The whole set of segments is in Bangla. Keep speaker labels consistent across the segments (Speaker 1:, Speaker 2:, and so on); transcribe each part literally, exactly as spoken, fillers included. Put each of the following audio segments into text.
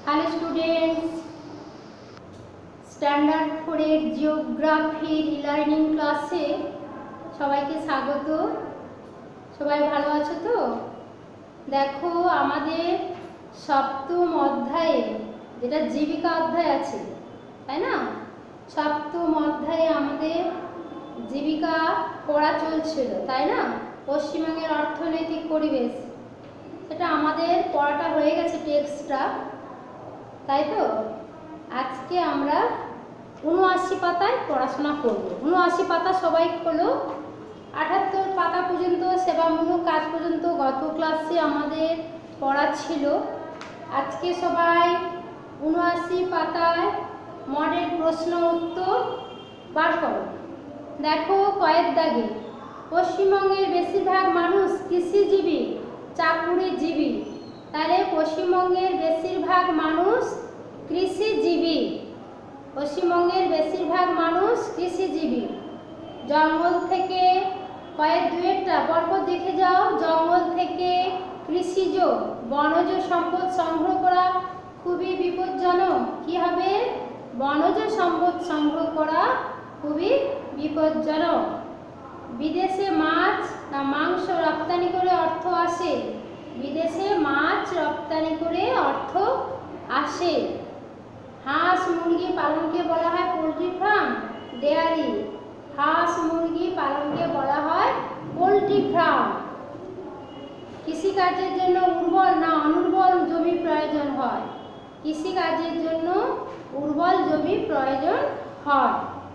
Speaker 1: হ্যালো স্টুডেন্টস, স্ট্যান্ডার্ড ফোরের জিওগ্রাফি রিলার্নিং ক্লাসে সবাইকে স্বাগত। সবাই ভালো আছো তো? দেখো, আমাদের সপ্তম অধ্যায়ে যেটা জীবিকা অধ্যায় আছে, তাই না? সপ্তম অধ্যায়ে আমাদের জীবিকা পড়া চলছিল, তাই না? পশ্চিমবঙ্গের অর্থনৈতিক পরিবেশ, সেটা আমাদের পড়াটা হয়ে গেছে, টেক্সটটা, তাই তো? আজকে আমরা উনআশি পাতায় পড়াশোনা করব। উনআশি পাতা সবাই হলো, আটাত্তর পাতা পর্যন্ত সেবামূলক কাজ পর্যন্ত গত ক্লাসে আমাদের পড়া ছিল। আজকে সবাই উনআশি পাতায় মডেল প্রশ্ন উত্তর বার করো। দেখো, কয়েক দাগে পশ্চিমবঙ্গের বেশিরভাগ মানুষ কৃষিজীবী, চাকুরিজীবী। তাহলে পশ্চিমবঙ্গের বেশিরভাগ মানুষ কৃষিজীবী। পশ্চিমবঙ্গের বেশিরভাগ মানুষ কৃষিজীবী। জঙ্গল থেকে কয়েক দুয়েরটা পরপর দেখে যাও। জঙ্গল থেকে কৃষিজ বনজ সম্পদ সংগ্রহ করা খুবই বিপজ্জনক। কি হবে? বনজ সম্পদ সংগ্রহ করা খুবই বিপজ্জনক। বিদেশে মাছ না মাংস রপ্তানি করে অর্থ আসে। বিদেশে মাছ রপ্তানি করে অর্থ আসে। হাঁস মুরগি পালনকে বলা হয় পোলট্রি ফার্ম, ডেয়ারি। হাঁস মুরগি পালনকে বলা হয় পোলট্রি ফার্ম। কৃষিকাজের জন্য উর্বর না অনুর্বর জমি প্রয়োজন হয়। কৃষিকাজের জন্য উর্বর জমি প্রয়োজন হয়।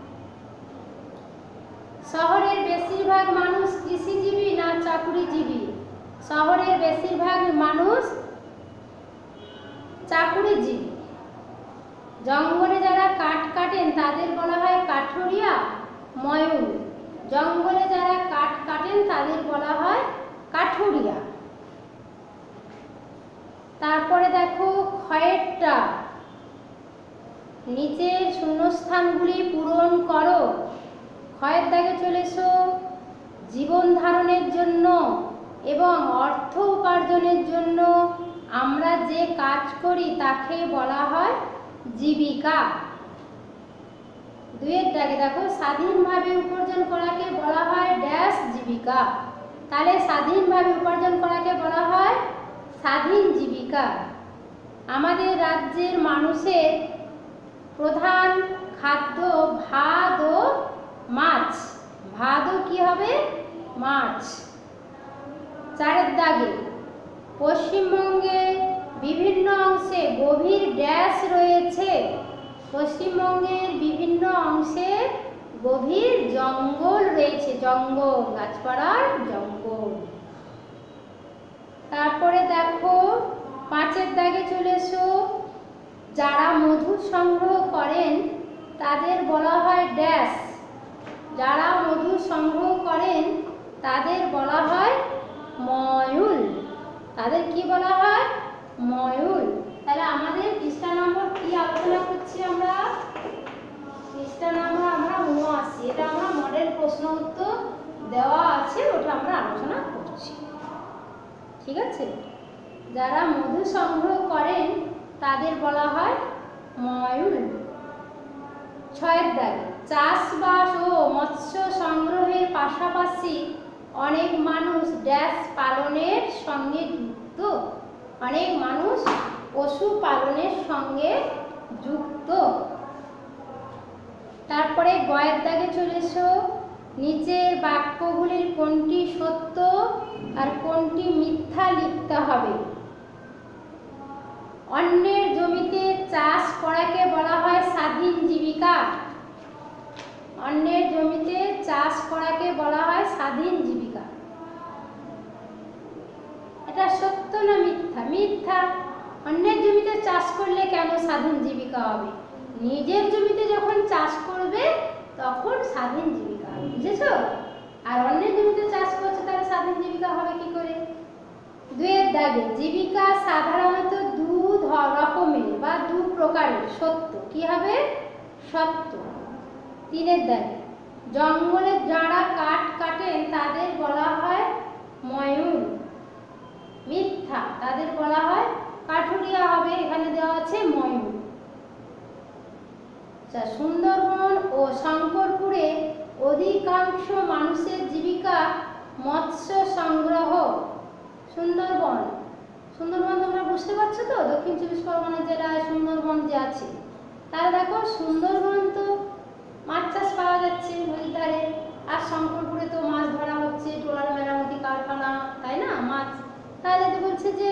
Speaker 1: শহরের বেশিরভাগ মানুষ কৃষিজীবী না চাকুরিজীবী? শহরের বেশিরভাগ মানুষ চাকুরিজীবী। জঙ্গলে যারা কাঠ কাটেন তাদের বলা হয় কাঠুরিয়া, ময়ূর। জঙ্গলে যারা কাঠ কাটেন তাদের বলা হয় কাঠুরিয়া। তারপরে দেখো, ক্ষয়েরটা নিচের শূন্যস্থানগুলি পূরণ করো। ক্ষয়ের দাগে চলে এসো। জীবন ধারণের জন্য এবং অর্থ উপার্জনের জন্য আমরা যে কাজ করি তাকে বলা হয় জীবিকা। দুয়ের দাগে দেখো, স্বাধীনভাবে উপার্জন করাকে বলা হয় ড্যাশ জীবিকা। তাহলে স্বাধীনভাবে উপার্জন করাকে বলা হয় স্বাধীন জীবিকা। আমাদের রাজ্যের মানুষের প্রধান খাদ্য ভাত ও মাছ। ভাত ও কি হবে? মাছ। চারের দাগে, পশ্চিমবঙ্গের বিভিন্ন অংশে গভীর ড্যাশ রয়েছে। পশ্চিমবঙ্গের বিভিন্ন অংশে গভীর জঙ্গল রয়েছে। জঙ্গল, গাছপালার জঙ্গল। তারপরে দেখো, পাঁচের দাগে চলে এসো। যারা মধু সংগ্রহ করেন তাদের বলা হয় ড্যাশ। যারা মধু সংগ্রহ করেন তাদের বলা হয় ময়ূর। তাদের কি বলা হয়? ময়ূর। তাহলে আমাদের পৃষ্ঠা নম্বর কি আলোচনা করছি আমরা? পৃষ্ঠা নম্বর আমরা উনআশি। এটা আমরা মডেল প্রশ্ন উত্তর দেওয়া আছে, ওটা আমরা আলোচনা করছি, ঠিক আছে? যারা মধু সংগ্রহ করেন তাদের বলা হয় ময়ূর। ছয়ের দাগে, চাষবাস ও মৎস্য সংগ্রহের পাশাপাশি অনেক মানুষ ড্যাশ পালনের সঙ্গে যুক্ত। অনেক মানুষ পশু পালনের সঙ্গে যুক্ত। তারপরে গয়ের দাগে চলে এসো। নিচের বাক্যগুলির কোনটি সত্য আর কোনটি মিথ্যা লিখতে হবে। অন্যের জমিতে চাষ করাকে বলা হয় স্বাধীন জীবিকা। অন্যের জমিতে চাষ করাকে বলা হয় স্বাধীন জীবিকা। এটা সত্য না মিথ্যা? মিথ্যা। অন্যের জমিতে চাষ করলে কেন স্বাধীন জীবিকা হবে? নিজের জমিতে যখন চাষ করবে তখন স্বাধীন জীবিকা হবে, বুঝেছো? আর অন্যের জমিতে চাষ করছে তাহলে স্বাধীন জীবিকা হবে কি করে? দুয়ের দাগে, জীবিকা সাধারণত দু রকমের বা দু প্রকারের। সত্য। কি হবে? সত্য। তিনের দাগে, জঙ্গলে যারা কাঠ কাটেন তাদের বলা হয় ময়ূর। মিথ্যা। তাদের বলা হয় কাঠুরিয়া হবে। এখানে দেওয়া আছে আচ্ছা, সুন্দরবন ও শঙ্করপুরে অধিকাংশ মানুষের জীবিকা মৎস্য সংগ্রহ। সুন্দরবন সুন্দরবন তোমরা বুঝতে পারছো তো, দক্ষিণ চব্বিশ পরগনা জেলায় সুন্দরবন যে আছে, তাহলে দেখো সুন্দরবন তো মাছ চাষ পাওয়া যাচ্ছে নদীর ধারে, আর শঙ্করপুরে তো মাছ ধরা হচ্ছে, ট্রলার মেরামতি কারখানা, তাই না, মাছ। তাহলে তো বলছে যে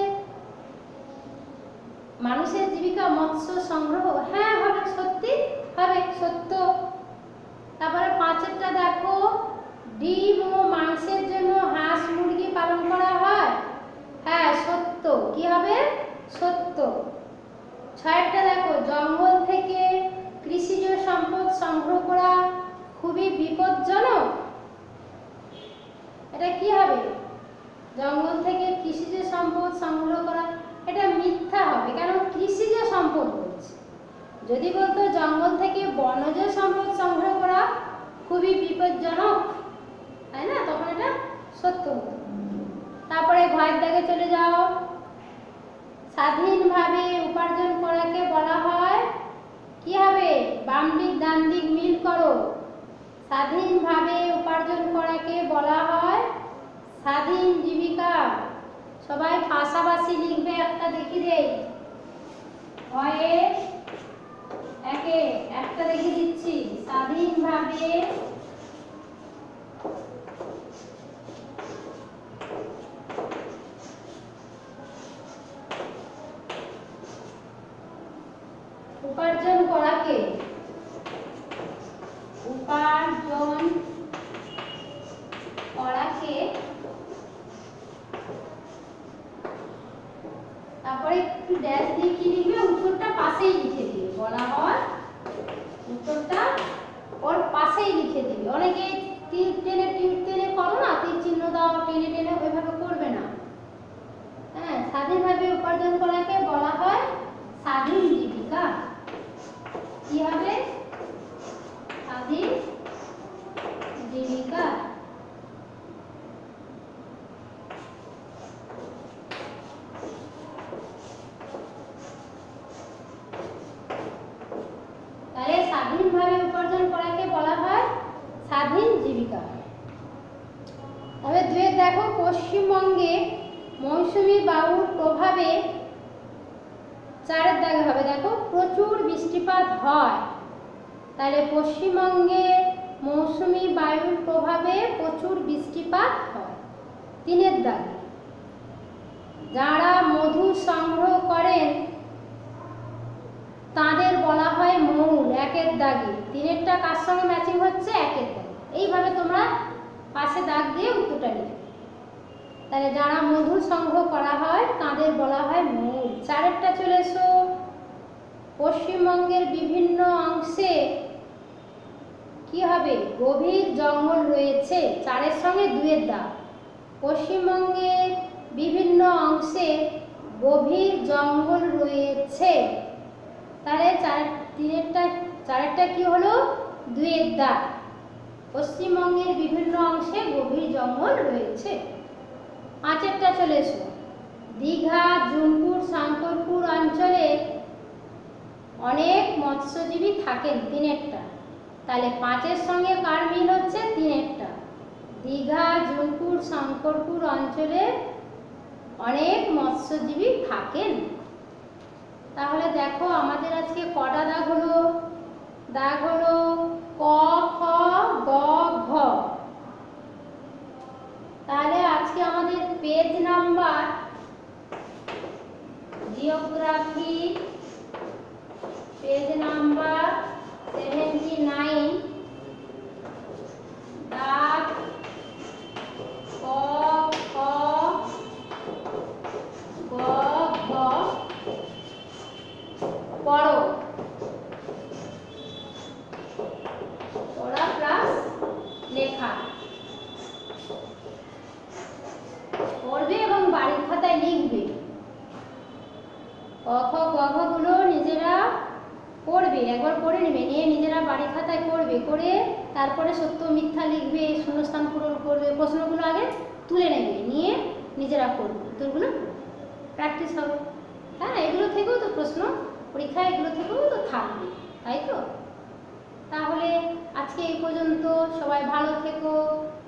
Speaker 1: মানুষের জীবিকা মৎস্য সংগ্রহ। হ্যাঁ হবে, সত্যি হবে, সত্য। তারপরে পাঁচেরটা দেখো, ডিম ও মাংসের জন্য হাঁস মুরগি পালন করা হয়। হ্যাঁ সত্য, কি হবে, সত্য। ছয়টা দেখো, জঙ্গল থেকে কৃষিজ সম্পদ সংগ্রহ করা খুবই বিপজ্জনক। এটা কি হবে, জঙ্গল থেকে কৃষিজ সম্পদ সংগ্রহ করা, এটা মিথ্যা হবে, কারণ কৃষিজ সম্পদ বলছে। যদি বলতো জঙ্গল থেকে বনজ সম্পদ সংগ্রহ করা খুবই বিপজ্জনক, তাই না, তখন এটা সত্য হতো। তারপরে ঘরের দাগে চলে যাও, স্বাধীনভাবে উপার্জন করাকে বলা হয় কি হবে, বাম দিক ডান দিক মিল করো। স্বাধীনভাবে উপার্জন করাকে বলা হয় স্বাধীন জীবিকা। সবাই পাশাপাশি লিখবে, একটা দেখি দেই, হয় একে একটা দেখে দিচ্ছি, স্বাধীনভাবে উপার্জন করাকে উপার্জন করাকে তারপরে একটু ড্যাশ দিয়ে কি লিখবে, উত্তরটা পাশেই লিখে দিবে, বলা হয় উত্তরটা ওর পাশেই লিখে দিবে। অনেকে তীর টেনে তীর টেনে করো না, তীর চিহ্ন দাও টেনে টেনে, ওইভাবে করবে না। হ্যাঁ, স্বাধীনভাবে উপার্জন করাকে বলা হয় স্বাধীন জীবিকা। কি হবে, স্বাধীন জীবিকা। তাহলে স্বাধীনভাবে উপার্জন করাকে বলা হয় স্বাধীন জীবিকা। তবে দুয়ে দেখো, পশ্চিমবঙ্গে মৌসুমী বায়ুর প্রভাবে, চারের দাগে হবে দেখো, প্রচুর বৃষ্টিপাত হয়। তাহলে পশ্চিমবঙ্গে মৌসুমী বায়ুর প্রভাবে প্রচুর বৃষ্টিপাত হয়। তিনের দাগে, যারা মধু সংগ্রহ করেন তাদের বলা হয় মৌল। একের দাগে, তিনেরটা কার সঙ্গে ম্যাচিং হচ্ছে, একের দাগে। এইভাবে তোমরা পাশে দাগ দিয়ে উত্তরটা লিখবে। তাহলে যারা মধু সংগ্রহ করা হয় তাদের বলা হয় মৌল। চারেরটা চলে এসো, পশ্চিমবঙ্গের বিভিন্ন অংশে কি হবে, গভীর জঙ্গল রয়েছে। চারের সঙ্গে দুয়ের দাগ, পশ্চিমবঙ্গের বিভিন্ন অংশে গভীর জঙ্গল রয়েছে। তাহলে চার তিনেরটা চারেরটা কি হলো, দুয়ের দাগ, পশ্চিমবঙ্গের বিভিন্ন অংশে গভীর জঙ্গল রয়েছে। পাঁচেরটা চলে এসো, দীঘা জুনপুর শঙ্করপুর অঞ্চলে অনেক মৎস্যজীবী থাকেন। তিনেরটা, তাহলে পাঁচের সঙ্গে কার মিল হচ্ছে, তিনেরটা। দীঘা জুনপুর শঙ্করপুর অঞ্চলে অনেক মৎস্যজীবী থাকেন। তাহলে দেখো আমাদের আজকে কটা দাগ হলো, দাগ হলো ক, খ, গ, ঘ। তাহলে আজকে আমাদের page number geography page number seventy nine, দাগ ক, খ, গ, ঘ পড়ো, পড়া প্লাস লেখা পড়বে এবং বাড়ির খাতায় লিখবে। ক, খ, গ, ঘ গুলো নিজেরা পড়বে, একবার পড়ে নেবে, নিয়ে নিজেরা বাড়ির খাতায় করবে, করে তারপরে সত্য মিথ্যা লিখবে, শূন্যস্থান পূরণ করবে, প্রশ্নগুলো আগে তুলে নেবে, নিয়ে নিজেরা করবে, উত্তরগুলো প্র্যাকটিস হবে। হ্যাঁ, এগুলো থেকেও তো প্রশ্ন পরীক্ষায়, এগুলো থেকেও তো থাকবে, তাই তো। তাহলে আজকে এই পর্যন্ত, সবাই ভালো থেকো।